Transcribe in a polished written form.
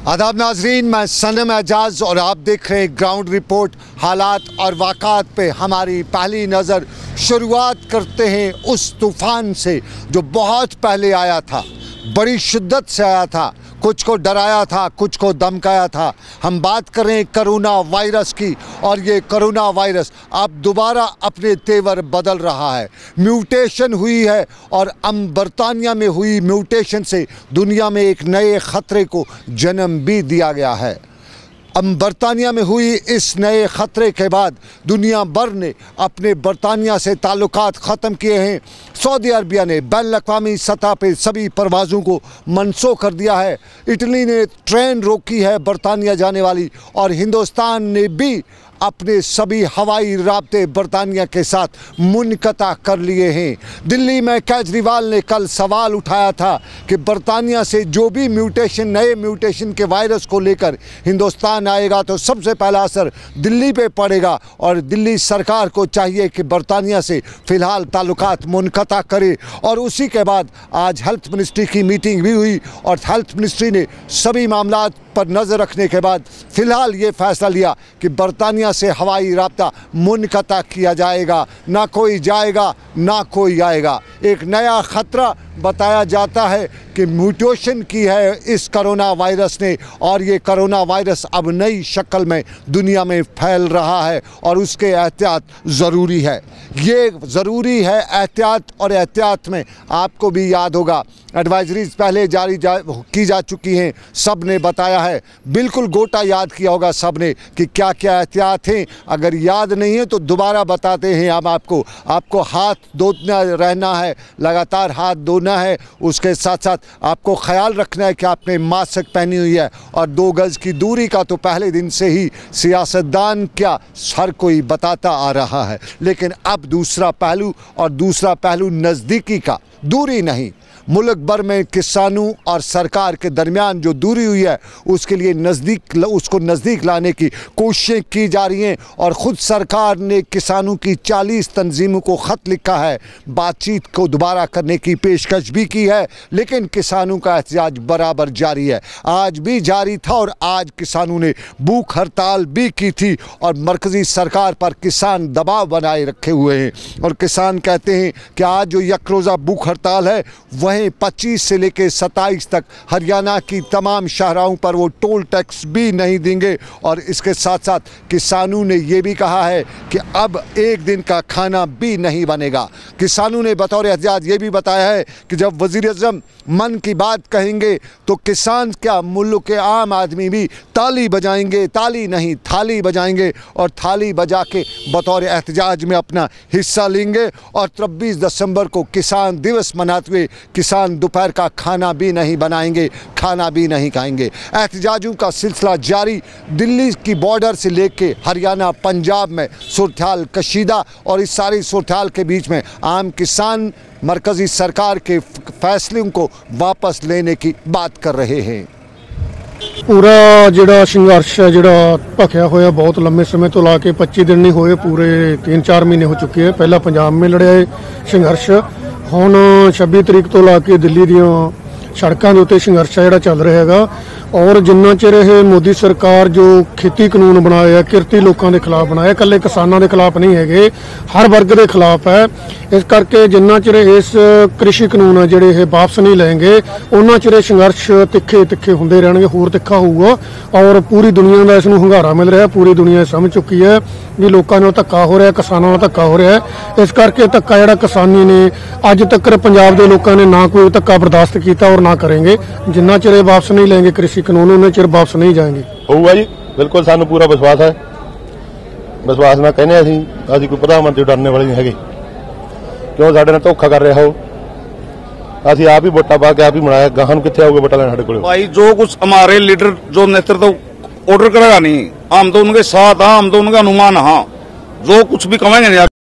आदाब नाजरीन, मैं सनम एजाज और आप देख रहे हैं ग्राउंड रिपोर्ट। हालात और वाक़ात पे हमारी पहली नज़र। शुरुआत करते हैं उस तूफ़ान से जो बहुत पहले आया था, बड़ी शिद्दत से आया था, कुछ को डराया था, कुछ को धमकाया था। हम बात कर रहे हैं कोरोना वायरस की, और ये कोरोना वायरस अब दोबारा अपने तेवर बदल रहा है। म्यूटेशन हुई है और बरतानिया में हुई म्यूटेशन से दुनिया में एक नए ख़तरे को जन्म भी दिया गया है। बरतानिया में हुई इस नए ख़तरे के बाद दुनिया भर ने अपने बरतानिया से ताल्लुकात ख़त्म किए हैं। सऊदी अरबिया ने बैनुल-अक़वामी सतह पे सभी परवाज़ों को मनसूख कर दिया है। इटली ने ट्रेन रोकी है बरतानिया जाने वाली, और हिंदुस्तान ने भी अपने सभी हवाई राब्ते बरतानिया के साथ मुनक़ता कर लिए हैं। दिल्ली में केजरीवाल ने कल सवाल उठाया था कि बरतानिया से जो भी म्यूटेशन, नए म्यूटेशन के वायरस को लेकर हिंदुस्तान आएगा तो सबसे पहला असर दिल्ली पे पड़ेगा, और दिल्ली सरकार को चाहिए कि बरतानिया से फ़िलहाल ताल्लुकात मुनक़ता करे। और उसी के बाद आज हेल्थ मिनिस्ट्री की मीटिंग भी हुई, और हेल्थ मिनिस्ट्री ने सभी मामलात पर नज़र रखने के बाद फ़िलहाल ये फ़ैसला लिया कि बरतानिया से हवाई राब्ता मुनक़ता किया जाएगा। ना कोई जाएगा ना कोई आएगा। एक नया ख़तरा बताया जाता है कि म्यूटेशन की है इस कोरोना वायरस ने, और ये कोरोना वायरस अब नई शक्ल में दुनिया में फैल रहा है, और उसके एहतियात ज़रूरी है। ये ज़रूरी है एहतियात, और एहतियात में आपको भी याद होगा एडवाइजरीज़ पहले जारी की जा चुकी हैं। सब ने बताया है, बिल्कुल गोटा याद किया होगा सब ने कि क्या क्या एहतियात हैं। अगर याद नहीं है तो दोबारा बताते हैं हम आपको हाथ धोना रहना है, लगातार हाथ धोना है। उसके साथ साथ आपको ख्याल रखना है कि आपने मास्क पहनी हुई है, और 2 गज़ की दूरी का तो पहले दिन से ही सियासतदान क्या हर कोई बताता आ रहा है। लेकिन अब दूसरा पहलू, और दूसरा पहलू नज़दीकी का, दूरी नहीं, मुल्क भर में किसानों और सरकार के दरमियान जो दूरी हुई है उसके लिए उसको नज़दीक लाने की कोशिशें की जा रही हैं। और ख़ुद सरकार ने किसानों की 40 तंजीमों को ख़त लिखा है, बातचीत को दोबारा करने की पेशकश भी की है। लेकिन किसानों का एहतजाज बराबर जारी है, आज भी जारी था, और आज किसानों ने भूख हड़ताल भी की थी, और मरकज़ी सरकार पर किसान दबाव बनाए रखे हुए हैं। और किसान कहते हैं कि आज जो यकरोज़ा भूख हड़ताल है वहीं 25 से लेकर 27 तक हरियाणा की तमाम शाहराहों पर वो टोल टैक्स भी नहीं देंगे। और इसके साथ साथ किसानों ने ये भी कहा है कि अब एक दिन का खाना भी नहीं बनेगा। किसानों ने बतौर एहतजाज ये भी बताया है कि जब वज़ीर-ए-आज़म मन की बात कहेंगे तो किसान क्या, मुल्क के आम आदमी भी ताली बजाएंगे, ताली नहीं थाली बजाएंगे, और थाली बजा के बतौर एहतजाज में अपना हिस्सा लेंगे। और 23 दिसंबर को किसान दिवस मनाते हुए किसान दोपहर का खाना भी नहीं बनाएंगे, खाना भी नहीं खाएंगे। एहतजाजों का सिलसिला जारी। दिल्ली की बॉर्डर से लेके हरियाणा, पंजाब में सूरत-ए-हाल कशीदा, और इस सारी सूरत-ए-हाल के बीच में आम किसान मरकज़ी सरकार के फैसलों को वापस लेने की बात कर रहे हैं। पूरा जिहड़ा संघर्ष है, जिहड़ा भखिया होया बहुत लंबे समय तो ला के 25 दिन नहीं होए, पूरे 3-4 महीने हो चुके हैं। पहला पंजाब में लड़िया है संघर्ष, हुण 26 तरीक तो ला के दिल्ली ਦੀਆਂ सड़कों के उत्ते संघर्ष है चल रहा है। और जिन्ना चिर यह मोदी सरकार जो खेती कानून बनाया, किरती लोगों के खिलाफ बनाया, कल्ले किसानों के खिलाफ नहीं है, हर वर्ग के खिलाफ है। इस करके जिन्ना चिर इस कृषि कानून है जोड़े वापस नहीं लेंगे, उन्ना चिर संघर्ष तिखे तिखे होंदे रहणगे, होर तिखा होऊगा। और पूरी दुनिया का इसनूं हंगारा मिल रहा है, पूरी दुनिया समझ चुकी है भी लोगों नाल धक्का हो रहा है, किसानों नाल धक्का हो रहा है। इस करके धक्का जिहड़ा किसानी ने अज तक पंजाब के लोगों ने ना कोई धक्का बर्दाश्त किया और ना करेंगे। जिन्ना चिर वापस नहीं लेंगे कृषि कानून, उन्ना चिर वापस नहीं जाएंगे। होगा जी, बिल्कुल सानू पूरा विश्वास है। विश्वास ना कहने असीं कोई प्रधानमंत्री डरने वाले नहीं है, क्यों साडे नाल धोखा कर रहा हो। असीं आप ही वोटां पा के आप ही बनाया, गाहां नूं कित्थे आऊगे वोटां लैण साडे कोल। भाई जो कुछ हमारे लीडर जो नेतृत्व ऑर्डर करेगा नहीं, हम तो उनके साथ हाँ, हम तो उनका अनुमान हाँ, जो कुछ भी कहेंगे